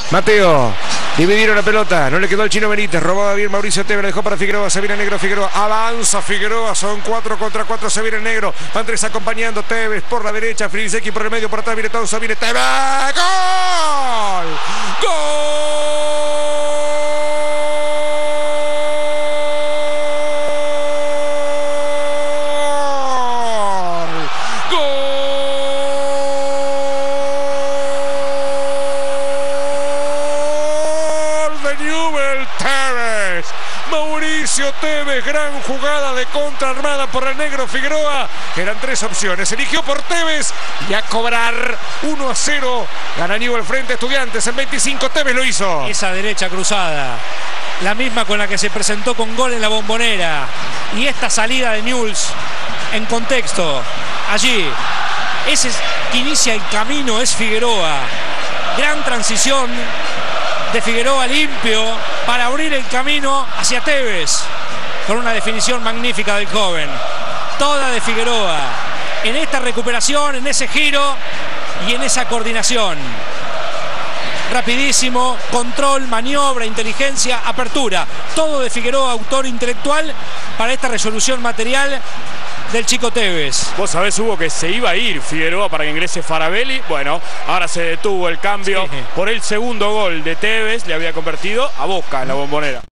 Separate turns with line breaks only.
Mateo. Dividieron la pelota, no le quedó al Chino Benítez, robaba bien Mauricio Tevez, dejó para Figueroa, se viene Negro, Figueroa, avanza Figueroa, son 4 contra 4, se viene Negro, van 3 acompañando, Tevez por la derecha, Frisecki por el medio, por atrás viene Tausa, viene Tevez, ¡gol! ¡Gol! Tevez, Mauricio Tevez, gran jugada de contra armada por el Negro Figueroa. Eran 3 opciones, eligió por Tevez y a cobrar 1-0. Gana Newell's frente a Estudiantes en 25, Tevez lo hizo.
Esa derecha cruzada, la misma con la que se presentó con gol en la Bombonera. Y esta salida de Newell's en contexto, allí, ese que inicia el camino es Figueroa. Gran transición de Figueroa limpio para abrir el camino hacia Tevez, con una definición magnífica del joven. Toda de Figueroa, en esta recuperación, en ese giro y en esa coordinación. Rapidísimo, control, maniobra, inteligencia, apertura. Todo de Figueroa, autor intelectual para esta resolución material del chico Tevez.
Vos sabés, Hugo, que se iba a ir Figueroa para que ingrese Farabelli. Bueno, ahora se detuvo el cambio por el segundo gol de Tevez. Le había convertido a Boca en la Bombonera.